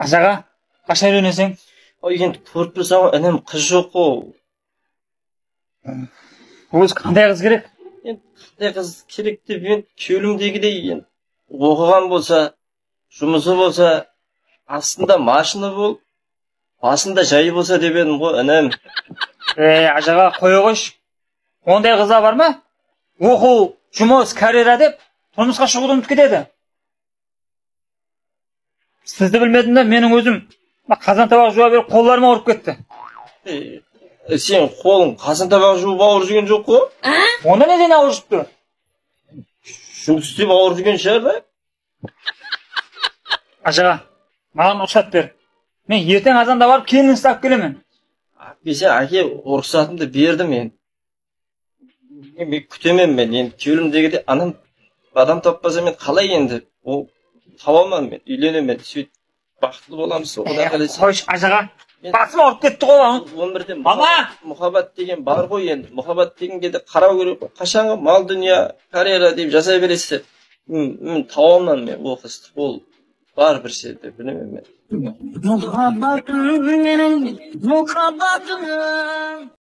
Ажаға, қашан үйленесің? Ой, енді көріп тұрсаң, інім қыз жоқ қой. Өзі қандай қыз керек? Енді қандай қыз керек деп, енді күйеуімдегідей енді оқыған болса, жұмысы болса, астында машина бол, басында жай болса деп едім ғой, інім. Ажаға қоя қойшы. Ондай қыздар бар ма? Оқу, жұмыс, карьера деп тұрмысқа шығуды ұмытып кетеді. Сізді білмедім де, менің өзім қазан табақ жуа беріп қолдарым ауырып кетті. Сен қолың қазан табақ жуып ауырып жүрген жоқ қой? Онда неден ауырып жүріпті? Жұмыс істеп ауырып жүрген шығар да? Ажаға, маған рұқсат бер. Мен ертең азанда барып келінін ұстап келемін. Бесе әке рұқсатымды бердім мен. Мен күтемем мен. Енді күйеуімдегідей анам адам таппаса мен қалай енді? Ол таба алмадым мен. Үйленемін. Сөйтіп бақытты боламыз. Қойшы, ажаға. Басым ауырып кетті ғой. Өмірде мұхаббат деген бар ғой енді. Мұхаббат деген кезде қарау керек қой. Қашанғы мал дүние, карьера деп жасай бересіздер. Мен таба алмадым мен ол қызды. Ол бар бір жерде, білемін мен.